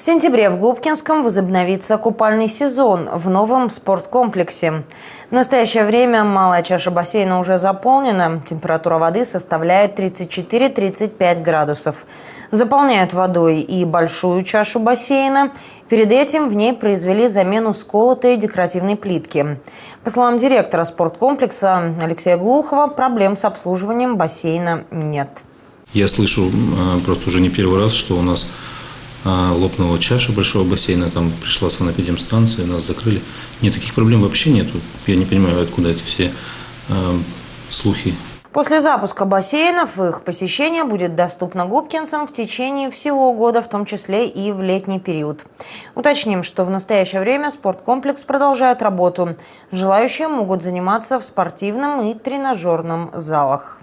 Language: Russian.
В сентябре в Губкинском возобновится купальный сезон в новом спорткомплексе. В настоящее время малая чаша бассейна уже заполнена. Температура воды составляет 34-35 градусов. Заполняют водой и большую чашу бассейна. Перед этим в ней произвели замену сколотой декоративной плитки. По словам директора спорткомплекса Алексея Глухова, проблем с обслуживанием бассейна нет. Я слышу просто уже не первый раз, что у нас лопнула чаша большого бассейна, там пришла санэпидемстанция, нас закрыли. Нет, таких проблем вообще нету. Я не понимаю, откуда эти все слухи. После запуска бассейнов их посещение будет доступно губкинцам в течение всего года, в том числе и в летний период. Уточним, что в настоящее время спорткомплекс продолжает работу. Желающие могут заниматься в спортивном и тренажерном залах.